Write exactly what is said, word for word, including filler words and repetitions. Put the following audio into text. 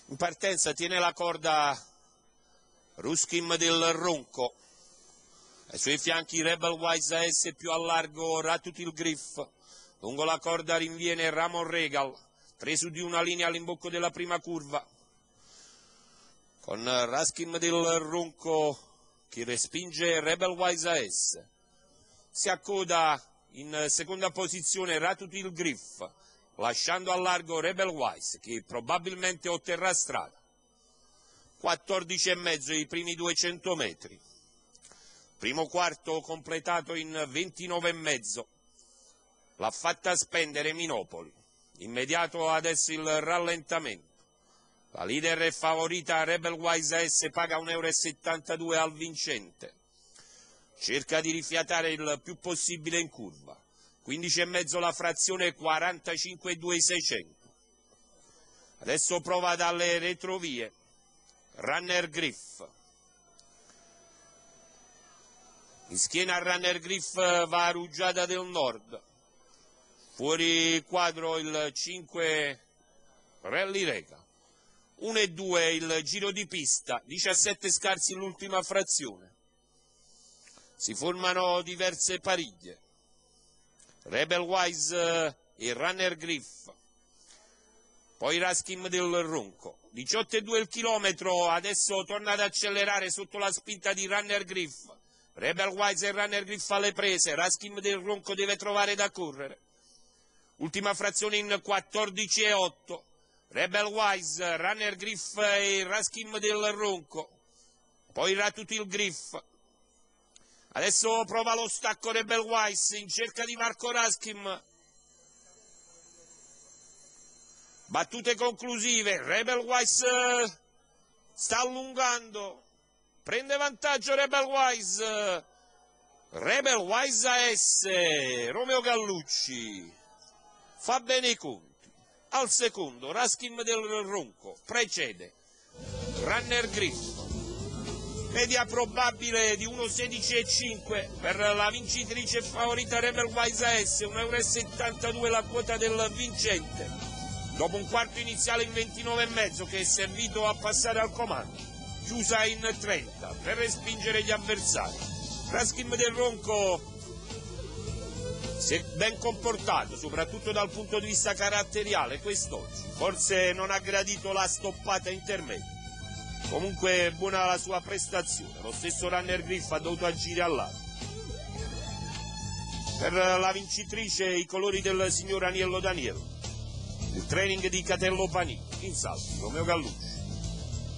In partenza tiene la corda Ruskin del Ronco, ai suoi fianchi Rebel Wise A S più a largo Ratutil Griff, lungo la corda rinviene Ramon Regal, tre su di una linea all'imbocco della prima curva, con Ruskin del Ronco che respinge Rebel Wise A S. Si accoda in seconda posizione Ratutil Griff, lasciando a largo Rebel Wise che probabilmente otterrà strada. quattordici e mezzo i primi duecento metri. Primo quarto completato in ventinove e mezzo. L'ha fatta spendere Minopoli. Immediato adesso il rallentamento. La leader è favorita, Rebel Wise A S paga un euro e settantadue al vincente. Cerca di rifiatare il più possibile in curva. quindici e mezzo la frazione, quarantacinque e due seicento. Adesso prova dalle retrovie. Runner Griff. In schiena Runner Griff va Rugiada del Nord. Fuori quadro il cinque Rally Rega. uno e due il giro di pista, diciassette scarsi l'ultima frazione. Si formano diverse pariglie. Rebel Wise e Runner Griff. Poi Ruskin del Ronco. diciotto e due il chilometro, adesso torna ad accelerare sotto la spinta di Runner Griff. Rebel Wise e Runner Griff alle prese, Ruskin del Ronco deve trovare da correre. Ultima frazione in quattordici e otto. Rebel Wise, Runner Griff e Ruskin del Ronco. Poi Ratutil Griff. Adesso prova lo stacco Rebel Wise in cerca di Marco Ruskin. Battute conclusive, Rebel Wise sta allungando, prende vantaggio Rebel Wise, Rebel Wise A S, Romeo Gallucci, fa bene i conti, al secondo Ruskin del Ronco, precede Runner Griff, media probabile di uno virgola sedici e cinque per la vincitrice favorita Rebel Wise A S, un euro e settantadue la quota del vincente. Dopo un quarto iniziale in ventinove e mezzo che è servito a passare al comando, chiusa in trenta per respingere gli avversari. Ruskin del Ronco si è ben comportato, soprattutto dal punto di vista caratteriale quest'oggi. Forse non ha gradito la stoppata intermedia. Comunque buona la sua prestazione. Lo stesso Runner Griff ha dovuto agire al lato. Per la vincitrice i colori del signor Aniello Daniello. Il training di Catello Panini, in salto, Romeo Gallucci.